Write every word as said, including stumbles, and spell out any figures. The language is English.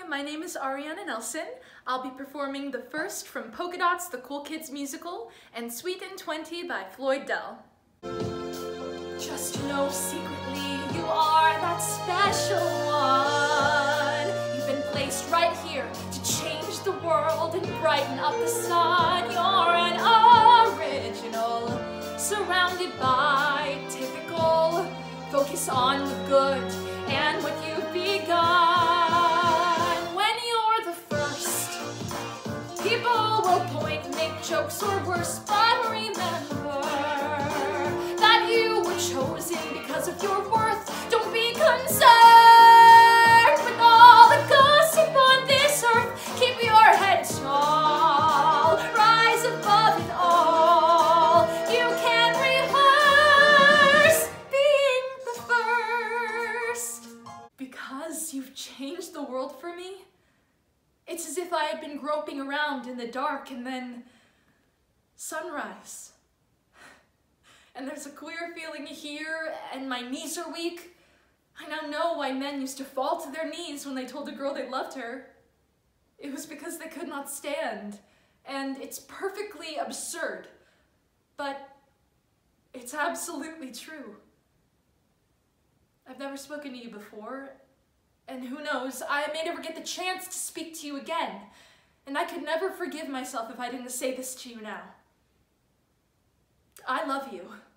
my name is Ariana Nelson. I'll be performing the first from Polka Dots, the Cool Kids musical, and Sweet and Twenty by Floyd Dell. Just know secretly you are that special one. You've been placed right here to change the world and brighten up the sun. You're an original, surrounded by typical. Focus on the good and what you've begun. When you're the first, people will point, make jokes or worse, but remember that you were chosen because of your worth. Don't be concerned with all the gossip on this earth. Keep your head tall, rise above it all. You can rehearse being the first. Because you've changed the world for me, it's as if I had been groping around in the dark and then sunrise. And there's a queer feeling here and my knees are weak. I now know why men used to fall to their knees when they told a girl they loved her. It was because they could not stand. And it's perfectly absurd, but it's absolutely true. I've never spoken to you before, and who knows, I may never get the chance to speak to you again, and I could never forgive myself if I didn't say this to you now. I love you.